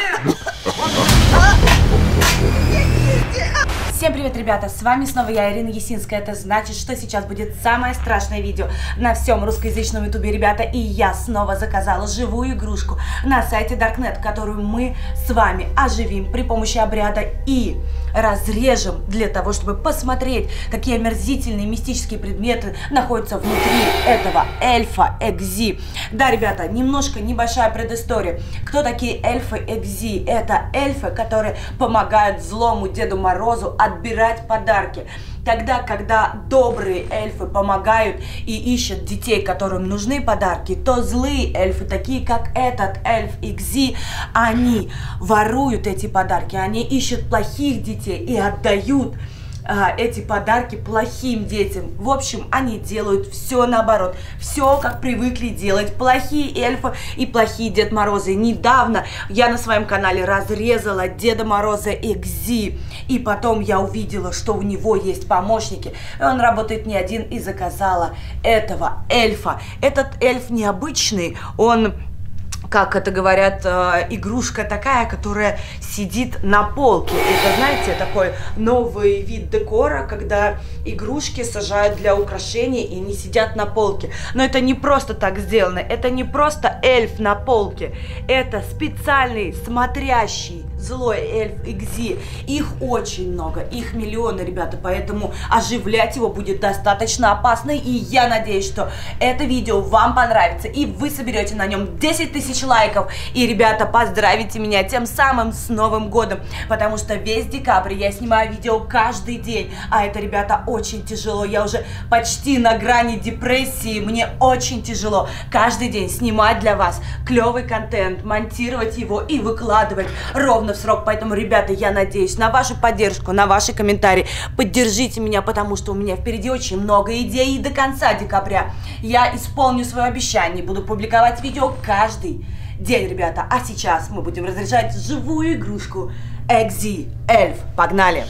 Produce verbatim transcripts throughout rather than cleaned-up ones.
Всем привет, ребята, с вами снова я, Ирина Есинская. Это значит, что сейчас будет самое страшное видео на всем русскоязычном ютубе, ребята. И я снова заказала живую игрушку на сайте Darknet, которую мы с вами оживим при помощи обряда и разрежем для того, чтобы посмотреть, какие омерзительные мистические предметы находятся внутри этого эльфа Экзи. Да, ребята, немножко небольшая предыстория. Кто такие эльфы Экзи? Это эльфы, которые помогают злому Деду Морозу отбирать подарки. Тогда, когда добрые эльфы помогают и ищут детей, которым нужны подарки, то злые эльфы, такие как этот эльф Экзи, они воруют эти подарки, они ищут плохих детей и отдают а, эти подарки плохим детям. В общем, они делают все наоборот, все как привыкли делать плохие эльфы и плохие Дед Морозы. Недавно я на своем канале разрезала Деда Мороза Экзи, и потом я увидела, что у него есть помощники, и он работает не один, и заказала этого эльфа. Этот эльф необычный, он, как это говорят, э, игрушка такая, которая сидит на полке. Это, знаете, такой новый вид декора, когда игрушки сажают для украшений и не сидят на полке. Но это не просто так сделано, это не просто эльф на полке, это специальный смотрящий злой эльф Экзи. Их очень много, их миллионы, ребята, поэтому оживлять его будет достаточно опасно, и я надеюсь, что это видео вам понравится, и вы соберете на нем десять тысяч лайков, и, ребята, поздравите меня тем самым с Новым годом, потому что весь декабрь я снимаю видео каждый день, а это, ребята, очень тяжело, я уже почти на грани депрессии, мне очень тяжело каждый день снимать для вас клевый контент, монтировать его и выкладывать ровно в срок. Поэтому, ребята, я надеюсь на вашу поддержку, на ваши комментарии. Поддержите меня, потому что у меня впереди очень много идей, и до конца декабря я исполню свое обещание, буду публиковать видео каждый день, ребята. А сейчас мы будем разряжать живую игрушку Экзи эльф. Погнали!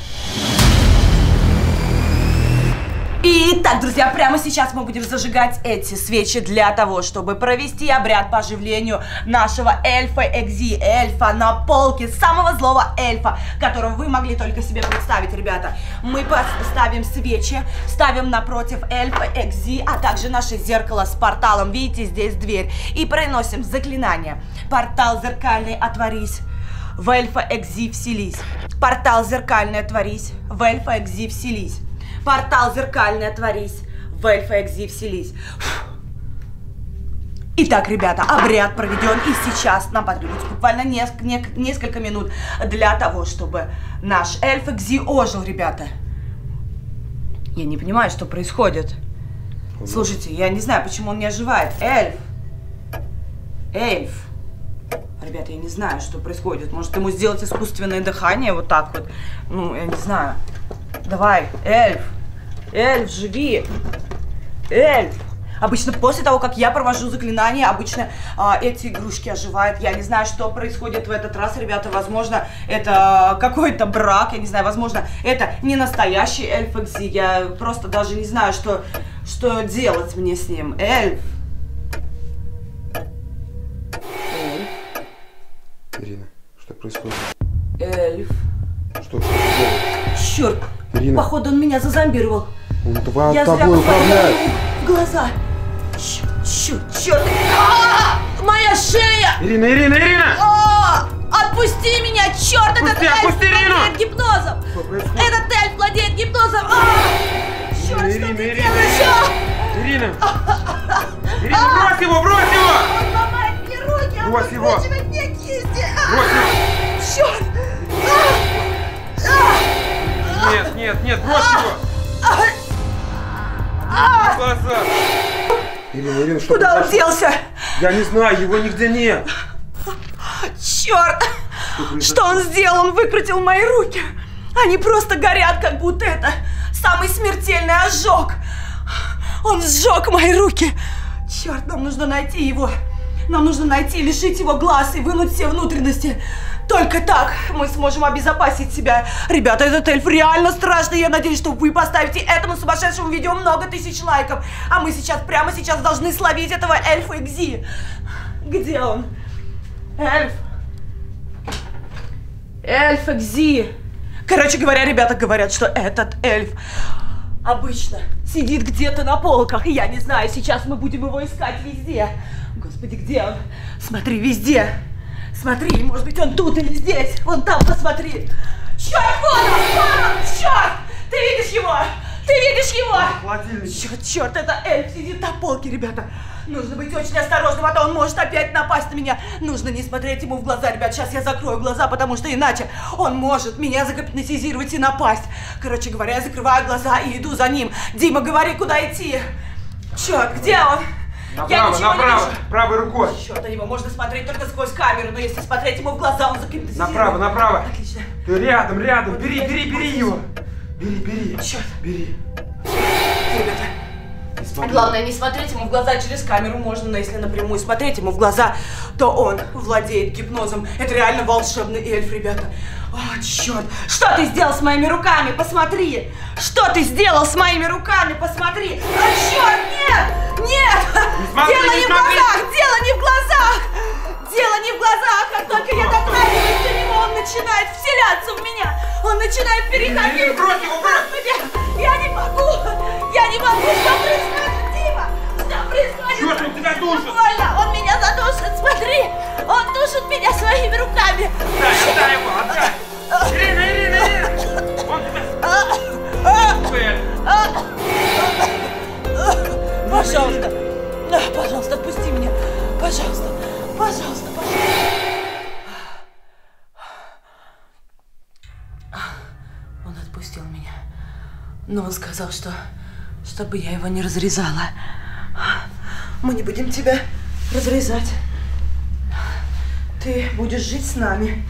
Итак, друзья, прямо сейчас мы будем зажигать эти свечи для того, чтобы провести обряд по оживлению нашего эльфа Экзи, эльфа на полке, самого злого эльфа, которого вы могли только себе представить, ребята. Мы ставим свечи, ставим напротив эльфа Экзи, а также наше зеркало с порталом, видите, здесь дверь, и произносим заклинание. Портал зеркальный, отворись, в эльфа Экзи вселись. Портал зеркальный, отворись, в эльфа Экзи вселись. Портал зеркальный, отворись, в эльфа Экзи вселись. Итак, ребята, обряд проведен, и сейчас нам потребуется буквально несколько, несколько минут для того, чтобы наш эльф Экзи ожил, ребята. Я не понимаю, что происходит. Слушайте, я не знаю, почему он не оживает. Эльф. Эльф. Ребята, я не знаю, что происходит. Может, ему сделать искусственное дыхание вот так вот? Ну, я не знаю. Давай, эльф, эльф, живи, эльф. Обычно после того, как я провожу заклинание, обычно а, эти игрушки оживают. Я не знаю, что происходит в этот раз, ребята. Возможно, это какой-то брак, я не знаю, возможно, это не настоящий эльф Экзи. Я просто даже не знаю, что, что делать мне с ним. Эльф. Эльф. Ирина, что происходит? Эльф. Что происходит? Черт. Ирина. Походу, он меня зазомбировал. Он тва Я тобой управляет. В глаза. Черт, черт, черт. А -а -а! Моя шея! Ирина, Ирина, Ирина! А -а -а! Отпусти меня, черт! Отпусти, этот эльф отпусти, владеет гипнозом! Этот эльф владеет гипнозом! А -а -а! Черт, Ирина, что ты Ирина, делаешь? Ирина! Ирина, брось его, брось его! Он ломает мне руки, он брось его! раскручивает мне кисти! Брось его! Черт! Нет, нет, нет, брось его! Глаза! Ирина, Ирина, что Куда произошло? он делся? Я не знаю, его нигде нет! Черт! Что, что он сделал? Он выкрутил мои руки! Они просто горят, как будто это самый смертельный ожог! Он сжег мои руки! Черт, нам нужно найти его! Нам нужно найти, лишить его глаз и вынуть все внутренности! Только так мы сможем обезопасить себя. Ребята, этот эльф реально страшный. Я надеюсь, что вы поставите этому сумасшедшему видео много тысяч лайков. А мы сейчас, прямо сейчас должны словить этого эльфа Экзи. Где он? Эльф. Эльф Экзи. Короче говоря, ребята говорят, что этот эльф обычно сидит где-то на полках. И я не знаю, сейчас мы будем его искать везде. Господи, где он? Смотри, везде. Смотри, может быть, он тут или здесь. Вон там, посмотри. Черт, вон он, вон он, черт! Ты видишь его? Ты видишь его? Черт, черт, это эльф сидит на полке, ребята. Нужно быть очень осторожным, а то он может опять напасть на меня. Нужно не смотреть ему в глаза, ребят. Сейчас я закрою глаза, потому что иначе он может меня загипнотизировать и напасть. Короче говоря, я закрываю глаза и иду за ним. Дима, говори, куда идти. Черт, где он? Направо, направо, правой рукой. Черт, на него можно смотреть только сквозь камеру, но если смотреть ему в глаза, он загипнотизирует. Направо, направо. Отлично. Ты рядом, рядом. Вот Бери, это бери, вот бери здесь. его. Бери, бери. Черт. Бери. Ребята. Главное, не смотреть ему в глаза через камеру можно, но если напрямую смотреть ему в глаза, то он владеет гипнозом. Это реально волшебный эльф, ребята. О, черт! Что ты сделал с моими руками? Посмотри! Что ты сделал с моими руками? Посмотри! А, черт! Нет! Нет! Не смотри, Дело не не в смотри! глазах! Дело не в глазах! Дело не в глазах! Как только я дотрагиваюсь до него, он начинает вселяться в меня! Он начинает переходить! Ирина, брось его, брось! Господи! Я не могу! Я не могу! Что происходит, Дима? Что происходит? Черт, он тебя душит! Больно! Он меня задушит! Смотри! Он душит меня своими руками! Отдай, отдай его, отдай! Ирина, Ирина, Ирина! Он тебя... Пожалуйста! Пожалуйста, отпусти меня! Пожалуйста! Пожалуйста, пожалуйста! Он отпустил меня. Но он сказал, что чтобы я его не разрезала. Мы не будем тебя разрезать. Ты будешь жить с нами.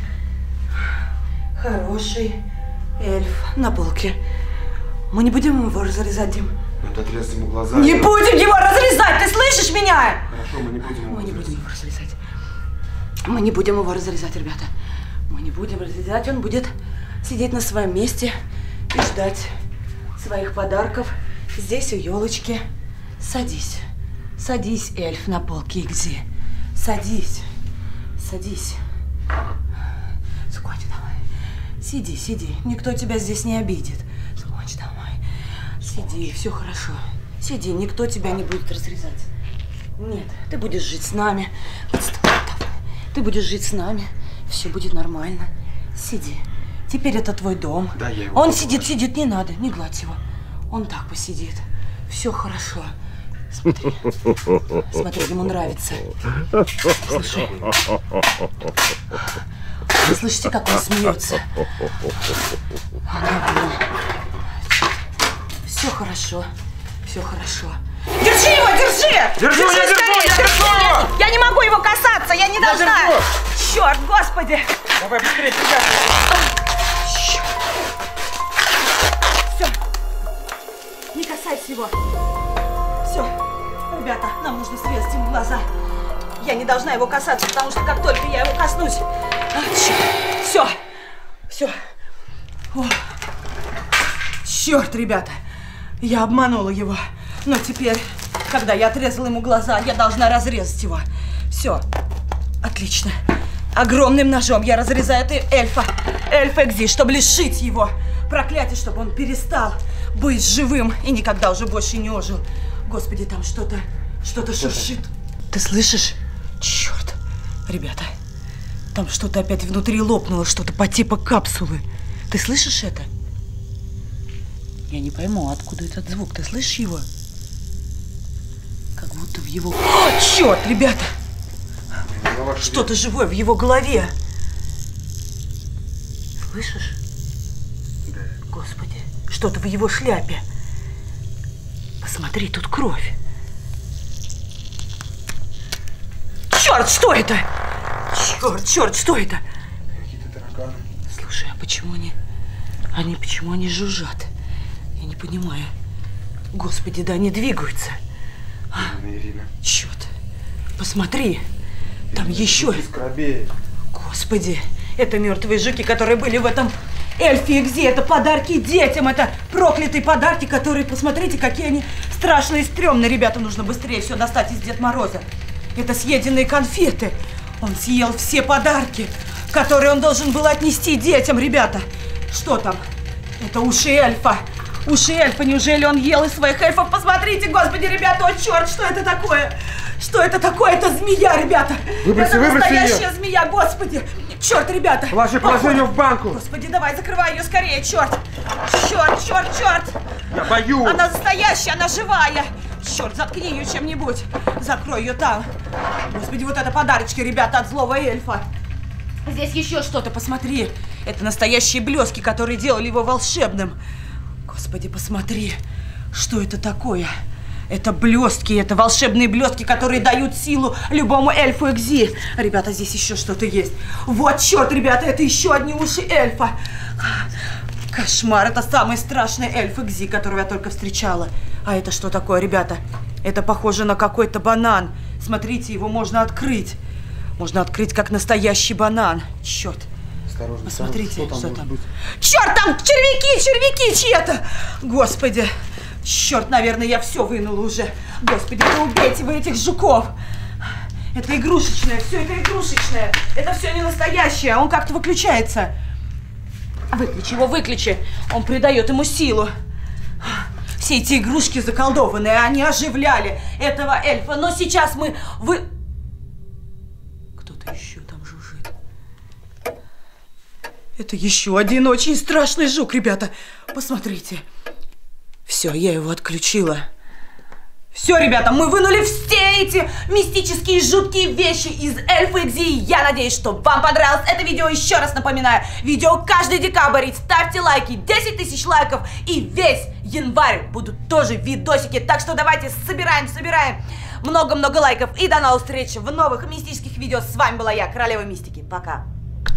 Хороший эльф на полке. Мы не будем его разрезать, Дим. Вот отрезать ему глаза. Не будем его разрезать, ты слышишь меня? Хорошо, мы не будем его Мы не разрезать. будем его разрезать. Мы не будем его разрезать, ребята. Мы не будем разрезать, он будет сидеть на своем месте и ждать своих подарков здесь у елочки. Садись. Садись, эльф, на полке Экзи. Садись. Садись. Скотч, давай. Сиди, сиди. Никто тебя здесь не обидит. Скотч, давай. Сиди, все хорошо. Сиди, никто тебя не будет разрезать. Нет, ты будешь жить с нами. Давай. Ты будешь жить с нами. Все будет нормально. Сиди. Теперь это твой дом. Да, я его Он поглажу. сидит, сидит, не надо, не гладь его. Он так посидит. Все хорошо. Смотри. Смотри, ему нравится. Слушай. Вы слышите, как он смеется? Все хорошо. Все хорошо. Держи его, держи! Держу, я держу, скорее, я держу! Я, я не могу его касаться, я не Я должна. держу. Черт, господи! Давай быстрее, тебя! Все. Не касайся его. Все. Ребята, нам нужно срезать ему глаза. Я не должна его касаться, потому что как только я его коснусь... Все. Все. Черт, ребята. Я обманула его. Но теперь, когда я отрезала ему глаза, я должна разрезать его. Все. Отлично. Огромным ножом я разрезаю это эльфа, эльф Экзи, чтобы лишить его проклятия, чтобы он перестал быть живым и никогда уже больше не ожил. Господи, там что-то, что-то шуршит. Ты слышишь? Черт. Ребята, там что-то опять внутри лопнуло, что-то по типу капсулы. Ты слышишь это? Я не пойму, откуда этот звук. Ты слышишь его? Как будто в его... О, черт, ребята! Что-то живое в его голове. Слышишь? Да. Господи, что-то в его шляпе. Посмотри, тут кровь. Черт, что это? Черт, черт, что это? Какие-то тараканы. Слушай, а почему они... Они почему они жужжат? Я не понимаю. Господи, да они двигаются. Ирина, Ирина. Черт, посмотри. Там еще... Скоробеи. Господи, это мертвые жуки, которые были в этом эльфе Экзи. Это подарки детям. Это проклятые подарки, которые, посмотрите, какие они страшные и стрёмные. Ребята, нужно быстрее все достать из Деда Мороза. Это съеденные конфеты. Он съел все подарки. который он должен был отнести детям, ребята. Что там? Это уши эльфа. Уши эльфа. Неужели он ел из своих эльфов? Посмотрите, господи, ребята, о черт, что это такое? Что это такое? Это змея, ребята. Выброси, это выброси настоящая ее. змея, господи. Черт, ребята. Положи, положи ее в банку. Господи, давай, закрывай ее скорее, черт. Черт, черт, черт. Я боюсь. Она настоящая, она живая. Черт, заткни ее чем-нибудь. Закрой ее там. Господи, вот это подарочки, ребята, от злого эльфа. Здесь еще что-то, посмотри. Это настоящие блески, которые делали его волшебным. Господи, посмотри, что это такое? Это блестки, это волшебные блестки, которые дают силу любому эльфу Экзи. Ребята, здесь еще что-то есть. Вот, черт, ребята, это еще одни уши эльфа. Кошмар, это самый страшный эльф Экзи, которого я только встречала. А это что такое, ребята? Это похоже на какой-то банан. Смотрите, его можно открыть. Можно открыть, как настоящий банан. Черт. Осторожно, посмотрите, осторожно, что там. Что там? Быть? Черт, там червяки, червяки чьи-то. Господи. Черт, наверное, я все вынула уже. Господи, да убейте вы этих жуков. Это игрушечное, все это игрушечное. Это все не настоящее, он как-то выключается. Выключи его, выключи. Он придает ему силу. Все эти игрушки заколдованные, они оживляли этого эльфа. Но сейчас мы... Вы... Кто-то еще там жужжит. Это еще один очень страшный жук, ребята. Посмотрите. Все, я его отключила. Все, ребята, мы вынули все эти мистические жуткие вещи из эльфа Экзи. Я надеюсь, что вам понравилось это видео. Еще раз напоминаю, видео каждый декабрь. Ставьте лайки, десять тысяч лайков. И весь январь будут тоже видосики. Так что давайте собираем, собираем много-много лайков. И до новых встреч в новых мистических видео. С вами была я, Королева Мистики. Пока.